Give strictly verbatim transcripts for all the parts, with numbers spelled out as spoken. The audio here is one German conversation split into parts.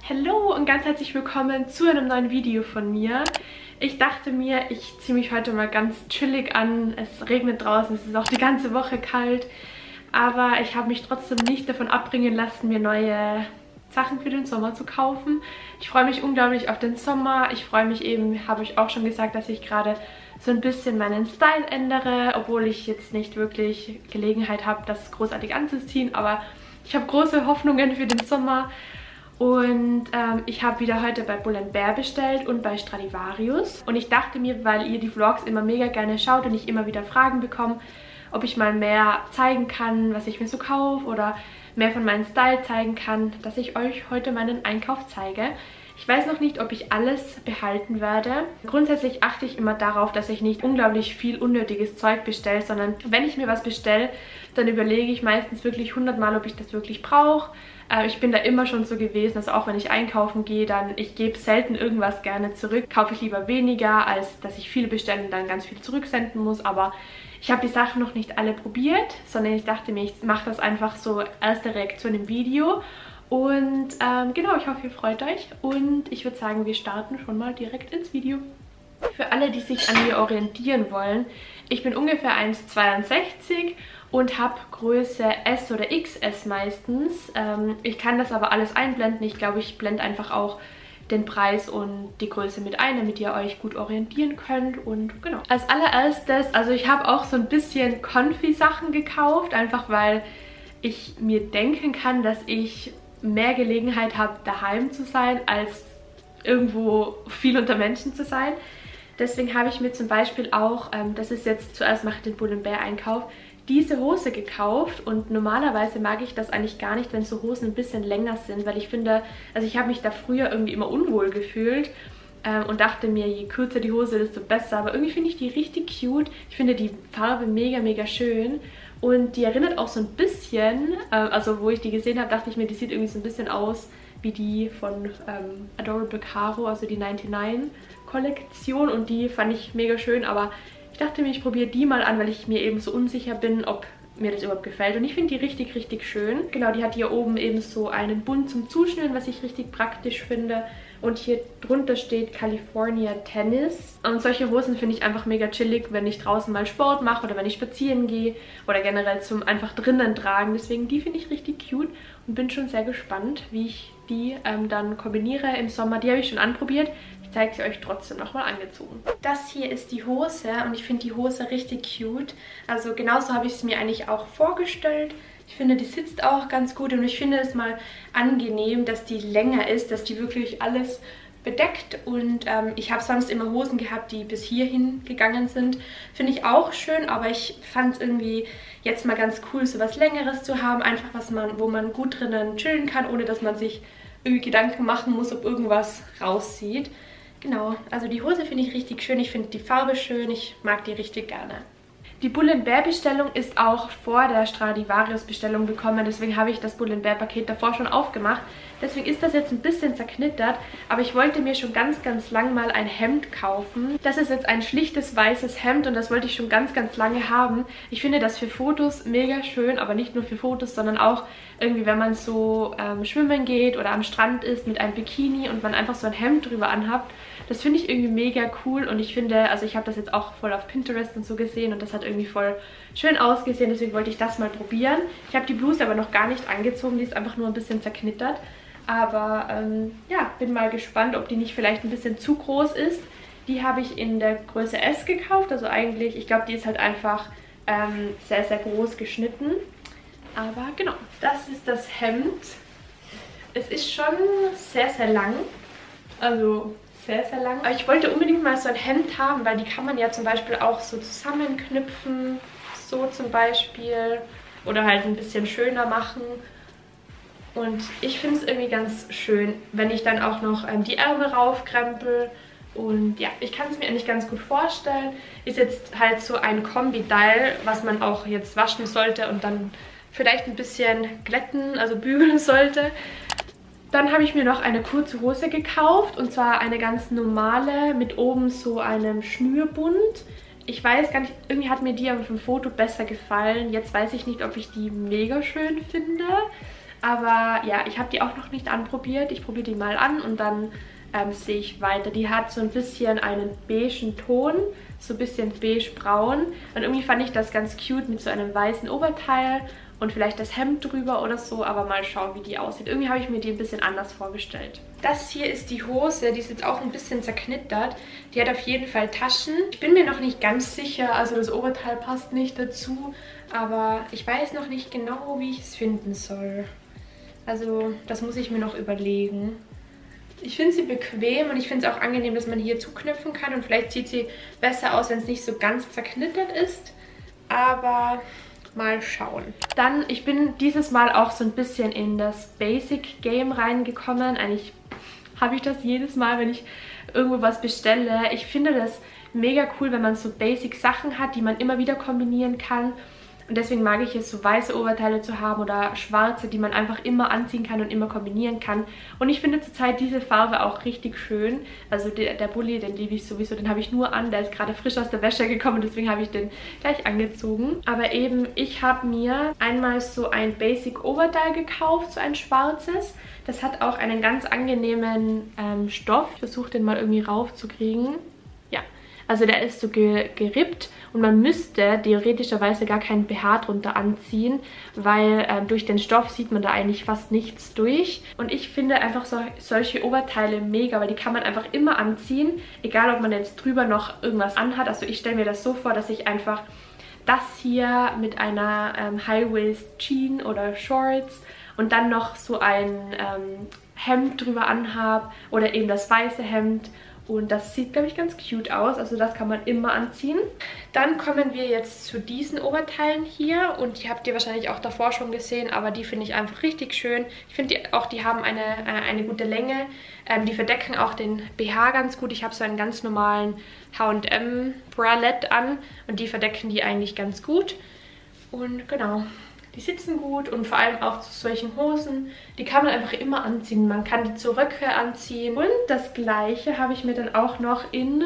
Hallo und ganz herzlich willkommen zu einem neuen Video von mir. Ich dachte mir, ich ziehe mich heute mal ganz chillig an. Es regnet draußen, es ist auch die ganze Woche kalt. Aber ich habe mich trotzdem nicht davon abbringen lassen, mir neue Sachen für den Sommer zu kaufen. Ich freue mich unglaublich auf den Sommer. Ich freue mich eben, habe ich auch schon gesagt, dass ich gerade so ein bisschen meinen Style ändere, obwohl ich jetzt nicht wirklich Gelegenheit habe, das großartig anzuziehen. Aber ich habe große Hoffnungen für den Sommer. Und ähm, ich habe wieder heute bei Bull and Bear bestellt und bei Stradivarius. Und ich dachte mir, weil ihr die Vlogs immer mega gerne schaut und ich immer wieder Fragen bekomme, ob ich mal mehr zeigen kann, was ich mir so kaufe oder mehr von meinem Style zeigen kann, dass ich euch heute meinen Einkauf zeige. Ich weiß noch nicht, ob ich alles behalten werde. Grundsätzlich achte ich immer darauf, dass ich nicht unglaublich viel unnötiges Zeug bestelle, sondern wenn ich mir was bestelle, dann überlege ich meistens wirklich hundertmal, ob ich das wirklich brauche. Äh, ich bin da immer schon so gewesen, dass auch wenn ich einkaufen gehe, dann ich gebe selten irgendwas gerne zurück. Kaufe ich lieber weniger, als dass ich viel bestelle und dann ganz viel zurücksenden muss. Aber ich habe die Sachen noch nicht alle probiert, sondern ich dachte mir, ich mache das einfach so erste Reaktion im Video. Und ähm, genau, ich hoffe, ihr freut euch und ich würde sagen, wir starten schon mal direkt ins Video. Für alle, die sich an mir orientieren wollen, ich bin ungefähr eins Komma zweiundsechzig und habe Größe S oder X S meistens. Ähm, ich kann das aber alles einblenden. Ich glaube, ich blende einfach auch den Preis und die Größe mit ein, damit ihr euch gut orientieren könnt. Und genau. Als allererstes, also ich habe auch so ein bisschen Confi-Sachen gekauft, einfach weil ich mir denken kann, dass ich mehr Gelegenheit habe, daheim zu sein, als irgendwo viel unter Menschen zu sein. Deswegen habe ich mir zum Beispiel auch, ähm, das ist jetzt zuerst mache ich den Bull and Bear Einkauf, diese Hose gekauft. Und normalerweise mag ich das eigentlich gar nicht, wenn so Hosen ein bisschen länger sind, weil ich finde, also ich habe mich da früher irgendwie immer unwohl gefühlt ähm, und dachte mir, je kürzer die Hose, desto besser. Aber irgendwie finde ich die richtig cute. Ich finde die Farbe mega, mega schön. Und die erinnert auch so ein bisschen, äh, also wo ich die gesehen habe, dachte ich mir, die sieht irgendwie so ein bisschen aus wie die von ähm, Adorable Caro, also die neunundneunzig Kollektion. Und die fand ich mega schön, aber ich dachte mir, ich probiere die mal an, weil ich mir eben so unsicher bin, ob mir das überhaupt gefällt. Und ich finde die richtig, richtig schön. Genau, die hat hier oben eben so einen Bund zum Zuschnüren, was ich richtig praktisch finde. Und hier drunter steht California Tennis. Und solche Hosen finde ich einfach mega chillig, wenn ich draußen mal Sport mache oder wenn ich spazieren gehe oder generell zum einfach drinnen tragen. Deswegen die finde ich richtig cute und bin schon sehr gespannt, wie ich die ähm, dann kombiniere im Sommer. Die habe ich schon anprobiert. Ich zeige sie euch trotzdem nochmal angezogen. Das hier ist die Hose und ich finde die Hose richtig cute. Also genauso habe ich es mir eigentlich auch vorgestellt. Ich finde, die sitzt auch ganz gut und ich finde es mal angenehm, dass die länger ist, dass die wirklich alles bedeckt. Und ähm, ich habe sonst immer Hosen gehabt, die bis hierhin gegangen sind. Finde ich auch schön, aber ich fand es irgendwie jetzt mal ganz cool, so was Längeres zu haben. Einfach was man, wo man gut drinnen chillen kann, ohne dass man sich irgendwie Gedanken machen muss, ob irgendwas rauszieht. Genau, also die Hose finde ich richtig schön. Ich finde die Farbe schön, ich mag die richtig gerne. Die Bull and Bear Bestellung ist auch vor der Stradivarius Bestellung gekommen, deswegen habe ich das Bull and Bear Paket davor schon aufgemacht. Deswegen ist das jetzt ein bisschen zerknittert, aber ich wollte mir schon ganz, ganz lang mal ein Hemd kaufen. Das ist jetzt ein schlichtes weißes Hemd und das wollte ich schon ganz, ganz lange haben. Ich finde das für Fotos mega schön, aber nicht nur für Fotos, sondern auch irgendwie, wenn man so ähm, schwimmen geht oder am Strand ist mit einem Bikini und man einfach so ein Hemd drüber anhabt. Das finde ich irgendwie mega cool und ich finde, also ich habe das jetzt auch voll auf Pinterest und so gesehen und das hat irgendwie voll schön ausgesehen, deswegen wollte ich das mal probieren. Ich habe die Bluse aber noch gar nicht angezogen, die ist einfach nur ein bisschen zerknittert. Aber ähm, ja, bin mal gespannt, ob die nicht vielleicht ein bisschen zu groß ist. Die habe ich in der Größe S gekauft, also eigentlich, ich glaube, die ist halt einfach ähm, sehr, sehr groß geschnitten. Aber genau, das ist das Hemd. Es ist schon sehr, sehr lang, also sehr, sehr lang. Aber ich wollte unbedingt mal so ein Hemd haben, weil die kann man ja zum Beispiel auch so zusammenknüpfen, so zum Beispiel, oder halt ein bisschen schöner machen. Und ich finde es irgendwie ganz schön, wenn ich dann auch noch ähm, die Ärmel raufkrempel. Und ja, ich kann es mir eigentlich ganz gut vorstellen. Ist jetzt halt so ein Kombi-Teil, was man auch jetzt waschen sollte und dann vielleicht ein bisschen glätten, also bügeln sollte. Dann habe ich mir noch eine kurze Hose gekauft und zwar eine ganz normale mit oben so einem Schnürbund. Ich weiß gar nicht, irgendwie hat mir die aber vom Foto besser gefallen. Jetzt weiß ich nicht, ob ich die mega schön finde. Aber ja, ich habe die auch noch nicht anprobiert. Ich probiere die mal an und dann ähm, sehe ich weiter. Die hat so ein bisschen einen beigen Ton, so ein bisschen beige-braun. Und irgendwie fand ich das ganz cute mit so einem weißen Oberteil und vielleicht das Hemd drüber oder so, aber mal schauen, wie die aussieht. Irgendwie habe ich mir die ein bisschen anders vorgestellt. Das hier ist die Hose, die ist jetzt auch ein bisschen zerknittert. Die hat auf jeden Fall Taschen. Ich bin mir noch nicht ganz sicher, also das Oberteil passt nicht dazu, aber ich weiß noch nicht genau, wie ich es finden soll. Also das muss ich mir noch überlegen. Ich finde sie bequem und ich finde es auch angenehm, dass man hier zuknüpfen kann und vielleicht sieht sie besser aus, wenn es nicht so ganz zerknittert ist. Aber mal schauen. Dann, ich bin dieses Mal auch so ein bisschen in das Basic Game reingekommen. Eigentlich habe ich das jedes Mal, wenn ich irgendwo was bestelle. Ich finde das mega cool, wenn man so Basic Sachen hat, die man immer wieder kombinieren kann. Und deswegen mag ich es, so weiße Oberteile zu haben oder schwarze, die man einfach immer anziehen kann und immer kombinieren kann. Und ich finde zurzeit diese Farbe auch richtig schön. Also der, der Bulli, den liebe ich sowieso, den habe ich nur an. Der ist gerade frisch aus der Wäsche gekommen, deswegen habe ich den gleich angezogen. Aber eben, ich habe mir einmal so ein Basic Oberteil gekauft, so ein schwarzes. Das hat auch einen ganz angenehmen ähm, Stoff. Ich versuche den mal irgendwie raufzukriegen. Ja, also der ist so ge gerippt. Und man müsste theoretischerweise gar keinen B H drunter anziehen, weil äh, durch den Stoff sieht man da eigentlich fast nichts durch. Und ich finde einfach so, solche Oberteile mega, weil die kann man einfach immer anziehen, egal ob man jetzt drüber noch irgendwas anhat. Also ich stelle mir das so vor, dass ich einfach das hier mit einer ähm, High-Waist Jean oder Shorts und dann noch so ein ähm, Hemd drüber anhabe oder eben das weiße Hemd. Und das sieht, glaube ich, ganz cute aus. Also das kann man immer anziehen. Dann kommen wir jetzt zu diesen Oberteilen hier. Und die habt ihr wahrscheinlich auch davor schon gesehen. Aber die finde ich einfach richtig schön. Ich finde auch, die haben eine, äh, eine gute Länge. Ähm, die verdecken auch den B H ganz gut. Ich habe so einen ganz normalen H und M Bralette an. Und die verdecken die eigentlich ganz gut. Und genau, die sitzen gut und vor allem auch zu solchen Hosen, die kann man einfach immer anziehen. Man kann die zu Röcke anziehen. Und das gleiche habe ich mir dann auch noch in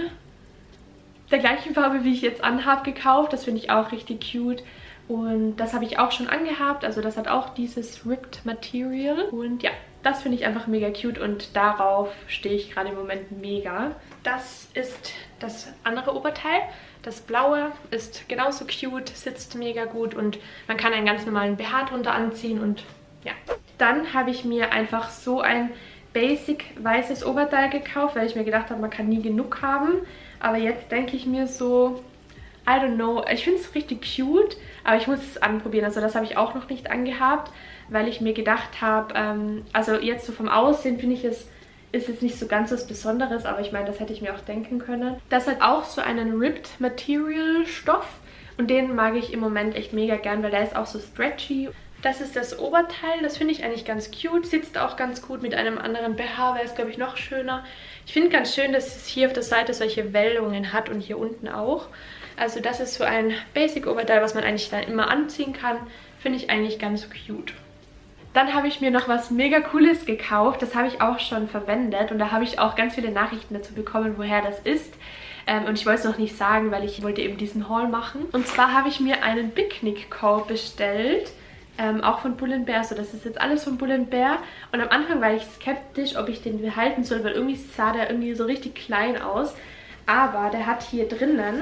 der gleichen Farbe, wie ich jetzt anhabe, gekauft. Das finde ich auch richtig cute. Und das habe ich auch schon angehabt. Also das hat auch dieses Ripped Material. Und ja, das finde ich einfach mega cute und darauf stehe ich gerade im Moment mega. Das ist das andere Oberteil. Das blaue ist genauso cute, sitzt mega gut und man kann einen ganz normalen B H drunter anziehen und ja. Dann habe ich mir einfach so ein basic weißes Oberteil gekauft, weil ich mir gedacht habe, man kann nie genug haben. Aber jetzt denke ich mir so, I don't know, ich finde es richtig cute, aber ich muss es anprobieren. Also das habe ich auch noch nicht angehabt, weil ich mir gedacht habe, ähm, also jetzt so vom Aussehen finde ich es, ist jetzt nicht so ganz was Besonderes, aber ich meine, das hätte ich mir auch denken können. Das hat auch so einen Ripped Material Stoff und den mag ich im Moment echt mega gern, weil der ist auch so stretchy. Das ist das Oberteil, das finde ich eigentlich ganz cute, sitzt auch ganz gut mit einem anderen B H, wäre es glaube ich noch schöner. Ich finde ganz schön, dass es hier auf der Seite solche Wellungen hat und hier unten auch. Also das ist so ein Basic Oberteil, was man eigentlich dann immer anziehen kann, finde ich eigentlich ganz cute. Dann habe ich mir noch was mega Cooles gekauft. Das habe ich auch schon verwendet. Und da habe ich auch ganz viele Nachrichten dazu bekommen, woher das ist. Ähm, und ich wollte es noch nicht sagen, weil ich wollte eben diesen Haul machen. Und zwar habe ich mir einen Picknick-Korb bestellt. Ähm, auch von Pull and Bear. So, das ist jetzt alles von Pull and Bear. Und am Anfang war ich skeptisch, ob ich den behalten soll, weil irgendwie sah der irgendwie so richtig klein aus. Aber der hat hier drinnen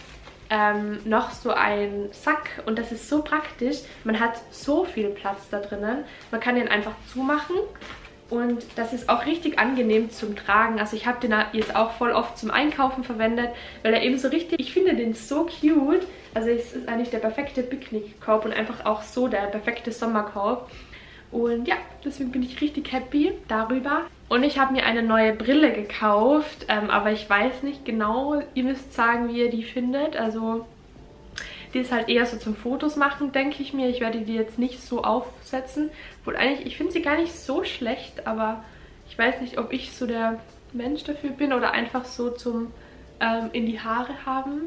Ähm, noch so ein Sack und das ist so praktisch. Man hat so viel Platz da drinnen. Man kann den einfach zumachen und das ist auch richtig angenehm zum Tragen. Also ich habe den jetzt auch voll oft zum Einkaufen verwendet, weil er eben so richtig, ich finde den so cute. Also es ist eigentlich der perfekte Picknickkorb und einfach auch so der perfekte Sommerkorb. Und ja, deswegen bin ich richtig happy darüber. Und ich habe mir eine neue Brille gekauft, ähm, aber ich weiß nicht genau, ihr müsst sagen, wie ihr die findet. Also die ist halt eher so zum Fotos machen, denke ich mir. Ich werde die jetzt nicht so aufsetzen. Obwohl eigentlich, ich finde sie gar nicht so schlecht, aber ich weiß nicht, ob ich so der Mensch dafür bin oder einfach so zum ähm, in die Haare haben.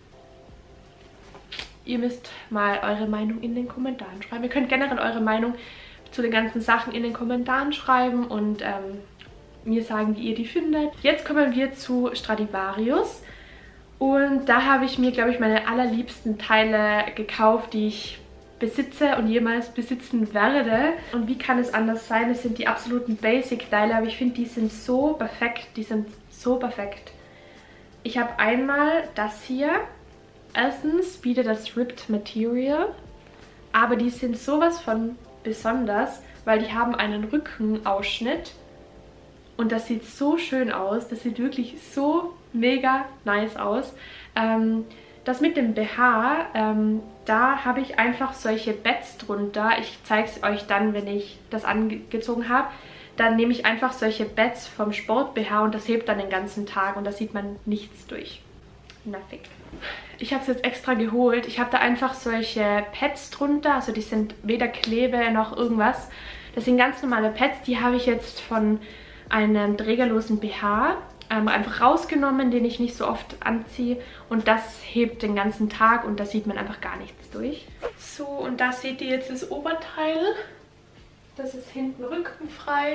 Ihr müsst mal eure Meinung in den Kommentaren schreiben. Ihr könnt generell eure Meinung zu den ganzen Sachen in den Kommentaren schreiben und ähm, mir sagen, wie ihr die findet. Jetzt kommen wir zu Stradivarius und da habe ich mir, glaube ich, meine allerliebsten Teile gekauft, die ich besitze und jemals besitzen werde. Und wie kann es anders sein? Es sind die absoluten Basic-Teile, aber ich finde, die sind so perfekt. Die sind so perfekt. Ich habe einmal das hier. Erstens wieder das Ripped Material. Aber die sind sowas von besonders, weil die haben einen Rückenausschnitt. Und das sieht so schön aus. Das sieht wirklich so mega nice aus. Ähm, das mit dem B H, ähm, da habe ich einfach solche Pads drunter. Ich zeige es euch dann, wenn ich das angezogen habe. Dann nehme ich einfach solche Pads vom Sport-B H und das hebt dann den ganzen Tag und da sieht man nichts durch. Nothing. Ich habe es jetzt extra geholt. Ich habe da einfach solche Pads drunter. Also die sind weder Klebe noch irgendwas. Das sind ganz normale Pads. Die habe ich jetzt von einem trägerlosen B H ähm, einfach rausgenommen, den ich nicht so oft anziehe. Und das hebt den ganzen Tag und da sieht man einfach gar nichts durch. So, und da seht ihr jetzt das Oberteil. Das ist hinten rückenfrei.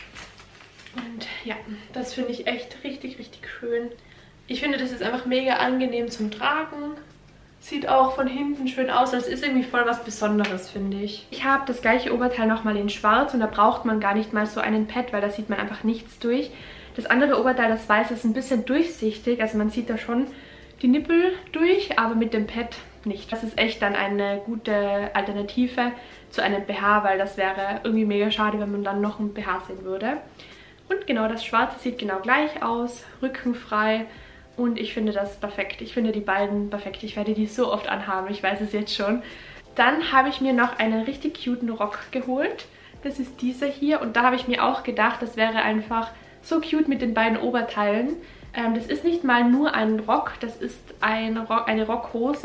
Und ja, das finde ich echt richtig, richtig schön. Ich finde, das ist einfach mega angenehm zum Tragen. Sieht auch von hinten schön aus. Das ist irgendwie voll was Besonderes, finde ich. Ich habe das gleiche Oberteil nochmal in schwarz und da braucht man gar nicht mal so einen Pad, weil da sieht man einfach nichts durch. Das andere Oberteil, das weiße, ist ein bisschen durchsichtig. Also man sieht da schon die Nippel durch, aber mit dem Pad nicht. Das ist echt dann eine gute Alternative zu einem B H, weil das wäre irgendwie mega schade, wenn man dann noch ein B H sehen würde. Und genau, das Schwarze sieht genau gleich aus, rückenfrei. Und ich finde das perfekt. Ich finde die beiden perfekt. Ich werde die so oft anhaben. Ich weiß es jetzt schon. Dann habe ich mir noch einen richtig cuten Rock geholt. Das ist dieser hier. Und da habe ich mir auch gedacht, das wäre einfach so cute mit den beiden Oberteilen. Ähm, das ist nicht mal nur ein Rock. Das ist ein Rock, eine Rockhose.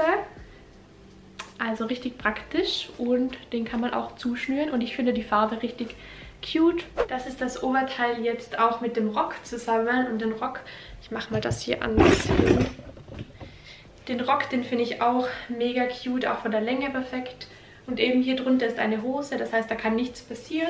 Also richtig praktisch. Und den kann man auch zuschnüren. Und ich finde die Farbe richtig cute. Das ist das Oberteil jetzt auch mit dem Rock zusammen. Und den Rock... Ich mache mal das hier anders. Den Rock, den finde ich auch mega cute, auch von der Länge perfekt. Und eben hier drunter ist eine Hose, das heißt, da kann nichts passieren.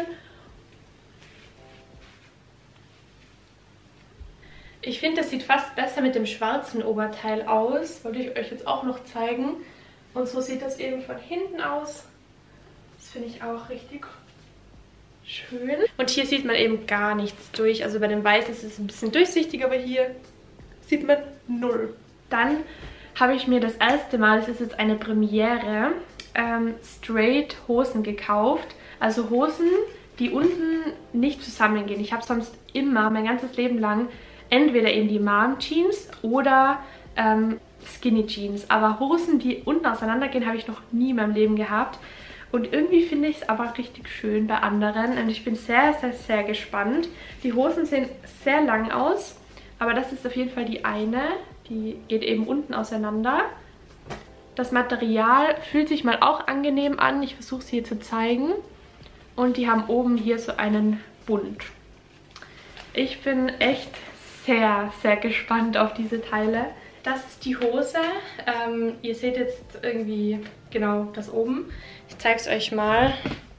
Ich finde, das sieht fast besser mit dem schwarzen Oberteil aus. Wollte ich euch jetzt auch noch zeigen. Und so sieht das eben von hinten aus. Das finde ich auch richtig schön. Und hier sieht man eben gar nichts durch. Also bei dem Weiß ist es ein bisschen durchsichtig, aber hier sieht man null. Dann habe ich mir das erste Mal, das ist jetzt eine Premiere, ähm, straight Hosen gekauft. Also Hosen, die unten nicht zusammengehen. Ich habe sonst immer, mein ganzes Leben lang, entweder eben die Mom Jeans oder ähm, Skinny Jeans. Aber Hosen, die unten auseinandergehen, habe ich noch nie in meinem Leben gehabt. Und irgendwie finde ich es aber richtig schön bei anderen. Und ich bin sehr, sehr, sehr gespannt. Die Hosen sehen sehr lang aus. Aber das ist auf jeden Fall die eine. Die geht eben unten auseinander. Das Material fühlt sich mal auch angenehm an. Ich versuche es hier zu zeigen. Und die haben oben hier so einen Bund. Ich bin echt sehr, sehr gespannt auf diese Teile. Das ist die Hose. Ähm, ihr seht jetzt irgendwie genau das oben. Ich zeige es euch mal.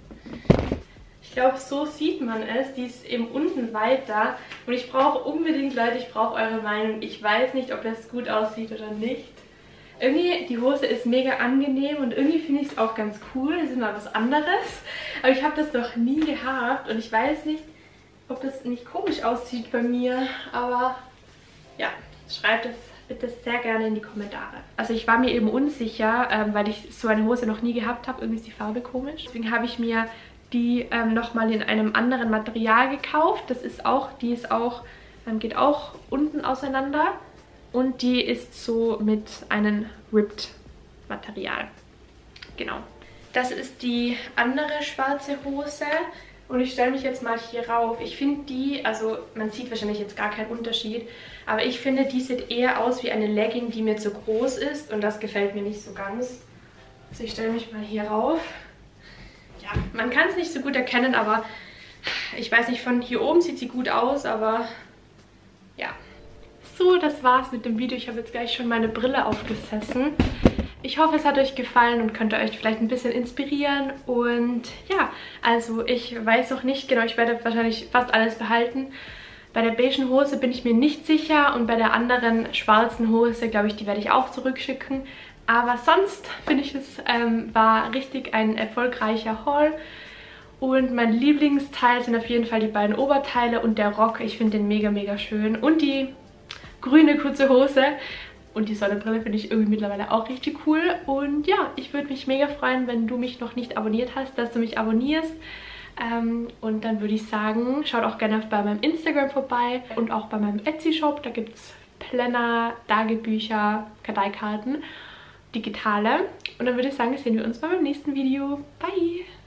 Ich glaube, so sieht man es. Die ist eben unten weiter. Und ich brauche unbedingt, Leute, ich brauche eure Meinung. Ich weiß nicht, ob das gut aussieht oder nicht. Irgendwie, die Hose ist mega angenehm und irgendwie finde ich es auch ganz cool. Das ist mal was anderes. Aber ich habe das noch nie gehabt und ich weiß nicht, ob das nicht komisch aussieht bei mir. Aber ja, schreibt es bitte sehr gerne in die Kommentare. Also ich war mir eben unsicher, ähm, weil ich so eine Hose noch nie gehabt habe. Irgendwie ist die Farbe komisch. Deswegen habe ich mir die ähm, nochmal in einem anderen Material gekauft. Das ist auch, die ist auch, ähm, geht auch unten auseinander. Und die ist so mit einem Ripped Material. Genau. Das ist die andere schwarze Hose. Und ich stelle mich jetzt mal hier rauf. Ich finde die, also man sieht wahrscheinlich jetzt gar keinen Unterschied, aber ich finde, die sieht eher aus wie eine Legging, die mir zu groß ist. Und das gefällt mir nicht so ganz. Also ich stelle mich mal hier rauf. Ja, man kann es nicht so gut erkennen, aber ich weiß nicht, von hier oben sieht sie gut aus, aber ja. So, das war's mit dem Video. Ich habe jetzt gleich schon meine Brille aufgesessen. Ich hoffe, es hat euch gefallen und könnte euch vielleicht ein bisschen inspirieren. Und ja, also ich weiß noch nicht genau, ich werde wahrscheinlich fast alles behalten. Bei der beigen Hose bin ich mir nicht sicher und bei der anderen schwarzen Hose, glaube ich, die werde ich auch zurückschicken. Aber sonst finde ich, es ähm, war richtig ein erfolgreicher Haul. Und mein Lieblingsteil sind auf jeden Fall die beiden Oberteile und der Rock. Ich finde den mega, mega schön. Und die grüne kurze Hose und die Sonnenbrille finde ich irgendwie mittlerweile auch richtig cool. Und ja, ich würde mich mega freuen, wenn du mich noch nicht abonniert hast, dass du mich abonnierst. Ähm, und dann würde ich sagen, schaut auch gerne bei meinem Instagram vorbei und auch bei meinem Etsy-Shop. Da gibt es Planner, Tagebücher, Karteikarten, digitale. Und dann würde ich sagen, sehen wir uns bei meinem nächsten Video. Bye!